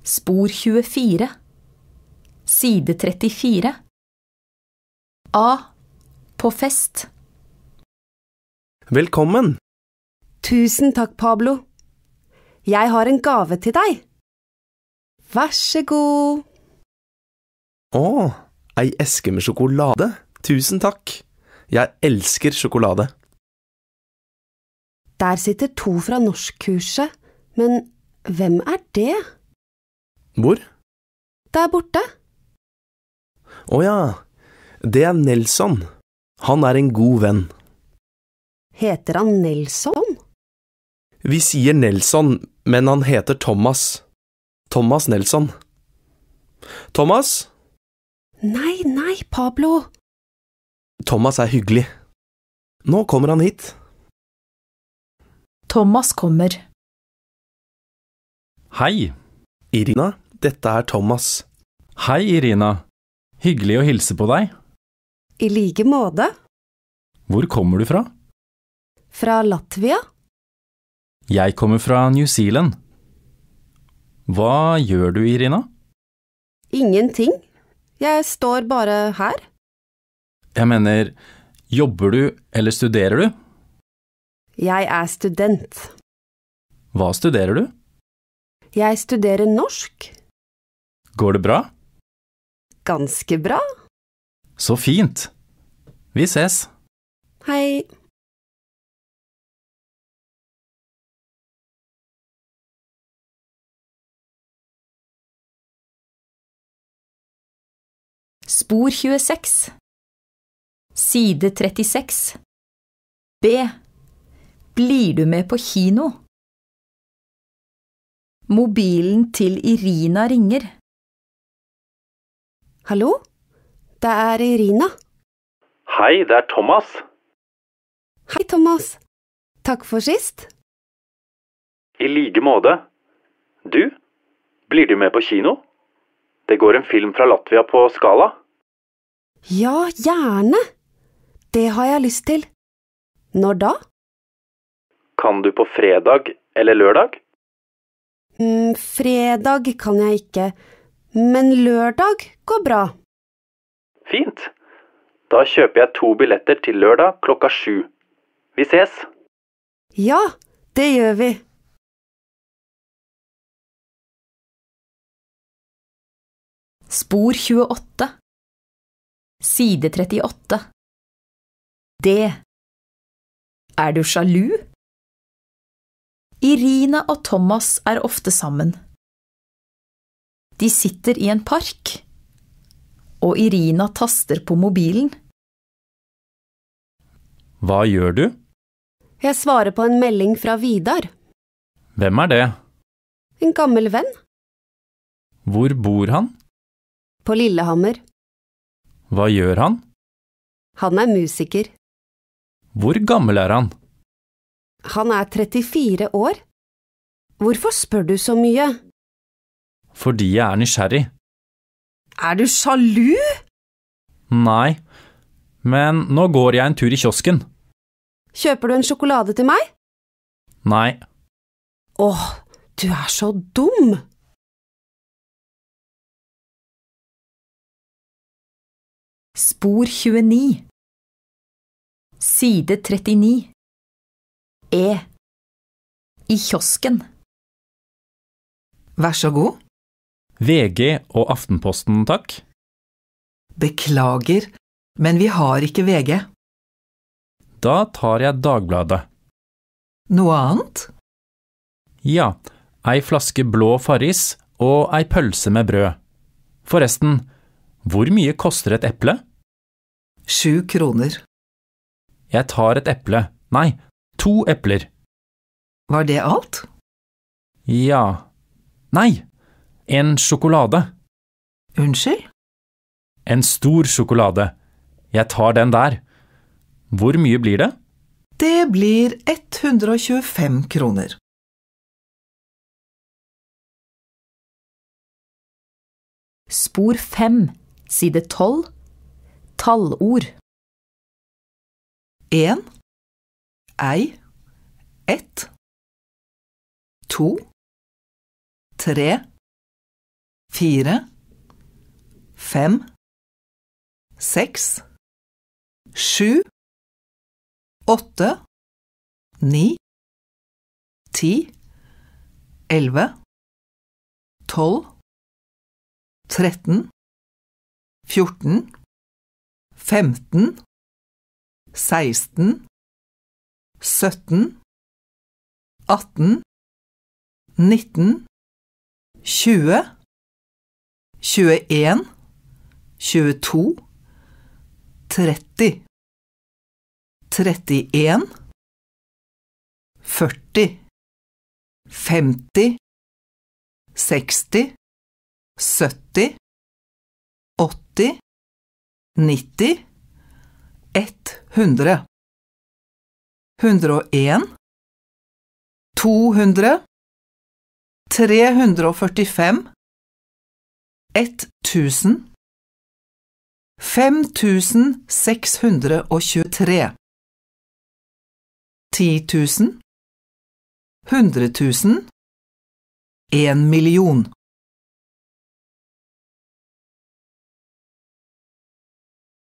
Spor 24. Side 34. A. På fest. Velkommen! Tusen takk, Pablo. Jeg har en gave til deg. Vær så god. Ei eske med sjokolade. Tusen takk. Jeg elsker sjokolade. Der sitter 2 fra norskkurset, men hvem er det? Hvor? Der borte. Ja, det er Nelson. Han er en god venn. Heter han Nelson? Vi sier Nelson, men han heter Thomas. Thomas Nelson. Thomas? Nei, Pablo. Thomas er hyggelig. Nå kommer han hit. Thomas kommer. Hei. Irina, dette er Thomas. Hei, Irina. Hyggelig å hilse på deg. I like måte. Hvor kommer du fra? Fra Latvia. Jeg kommer fra New Zealand. Hva gjør du, Irina? Ingenting. Jeg står bare her. Jeg mener, jobber du eller studerer du? Jeg er student. Hva studerer du? Jeg studerer norsk. Går det bra? Ganske bra. Så fint. Vi ses. Hei. Spor 26. Side 36. B. Blir du med på kino? Mobilen til Irina ringer. Hallo? Det er Irina. Hei, det er Thomas. Hei, Thomas. Takk for sist. I like måte. Du, blir du med på kino? Det går en film fra Latvia på Skala. Ja, gjerne. Det har jeg lyst til. Når da? Kan du på fredag eller lørdag? Fredag kan jeg ikke, men lørdag går bra. Fint. Da kjøper jeg 2 billetter til lørdag klokka 7. Vi ses. Ja, det gjør vi. Spor 28. Side 38. D. Er du sjalu? Irina og Thomas er ofte sammen. De sitter i en park, og Irina taster på mobilen. Hva gjør du? Jeg svarer på en melding fra Vidar. Hvem er det? En gammel venn. Hvor bor han? På Lillehammer. Hva gjør han? Han er musiker. Hvor gammel er han? Han er 34 år. Hvorfor spør du så mye? Fordi jeg er nysgjerrig. Er du sjalu? Nei, men nå går jeg en tur i kiosken. Kjøper du en sjokolade til meg? Nei, Åh, du er så dum! Spor 29. Side 39. E. I kiosken. Vær så god. VG og Aftenposten, takk. Beklager, men vi har ikke VG. Da tar jeg Dagbladet. Noe annet? Ja, ei flaske blå Farris og ei pølse med brød. Forresten, hvor mye koster et eple? 7 kroner. Jeg tar et eple. Nei, 2 epler. Var det alt? Ja. Nei, en sjokolade. Unnskyld? En stor sjokolade. Jeg tar den der. Hvor mye blir det? Det blir 125 kroner. Spor 5. Side 12. Tallord. 1, ei, 1, 2, 3, 4, 5, 6, 7, 8, 9, 10, 11, 12, 13, 14, 15, 16, 17, 18, 19, 20, 21, 22, 30, 31, 40, 50, 60, 70, 80, 90, 100, 101, 200, 345, 1000, 5623, 10 000, 100 000, 1 million.